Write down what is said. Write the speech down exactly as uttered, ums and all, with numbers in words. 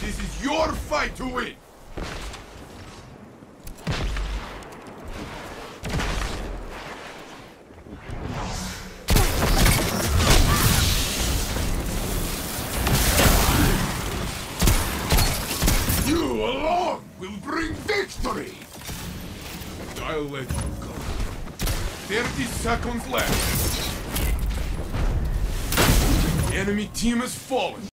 This is your fight to win! You alone will bring victory! I'll let you go. Thirty seconds left. Enemy team has fallen.